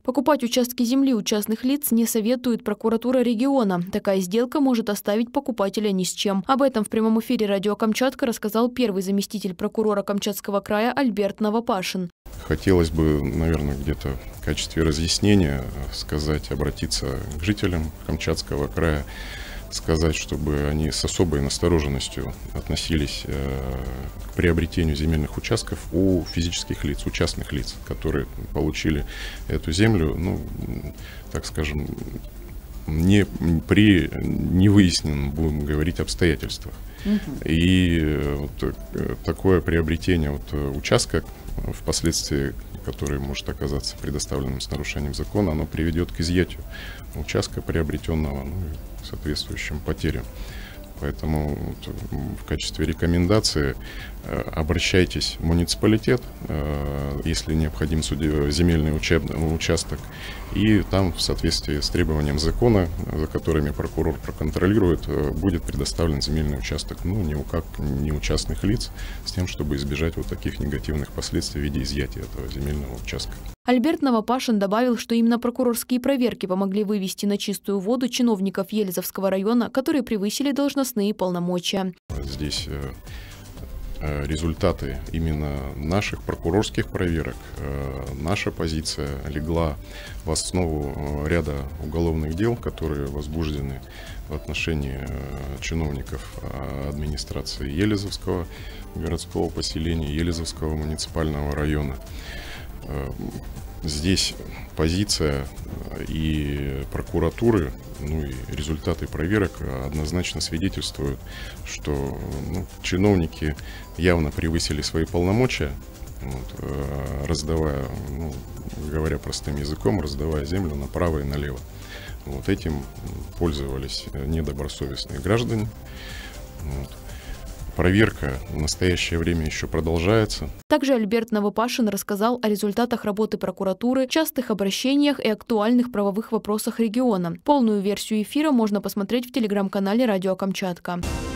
Покупать участки земли у частных лиц не советует прокуратура региона. Такая сделка может оставить покупателя ни с чем. Об этом в прямом эфире радио «Камчатка» рассказал первый заместитель прокурора Камчатского края Альберт Новопашин. Хотелось бы, наверное, где-то в качестве разъяснения обратиться к жителям Камчатского края, сказать, чтобы они с особой настороженностью относились к приобретению земельных участков у физических лиц, у частных лиц, которые получили эту землю, так скажем, не при невыясненном, будем говорить, обстоятельствах. И такое приобретение участка, впоследствии который может оказаться предоставленным с нарушением закона, оно приведет к изъятию участка приобретенного, и соответствующим потерям. Поэтому в качестве рекомендации обращайтесь в муниципалитет, если необходим земельный участок, и там в соответствии с требованием закона, за которыми прокурор проконтролирует, будет предоставлен земельный участок, не у частных лиц, с тем, чтобы избежать таких негативных последствий в виде изъятия этого земельного участка. Альберт Новопашин добавил, что именно прокурорские проверки помогли вывести на чистую воду чиновников Елизовского района, которые превысили должностные полномочия. Здесь результаты именно наших прокурорских проверок. Наша позиция легла в основу ряда уголовных дел, которые возбуждены в отношении чиновников администрации Елизовского городского поселения, Елизовского муниципального района. Здесь позиция и прокуратуры, и результаты проверок однозначно свидетельствуют, что чиновники явно превысили свои полномочия, раздавая, говоря простым языком, раздавая землю направо и налево. Этим пользовались недобросовестные граждане. Проверка в настоящее время еще продолжается. Также Альберт Новопашин рассказал о результатах работы прокуратуры, частых обращениях и актуальных правовых вопросах региона. Полную версию эфира можно посмотреть в телеграм-канале «Радио Камчатка».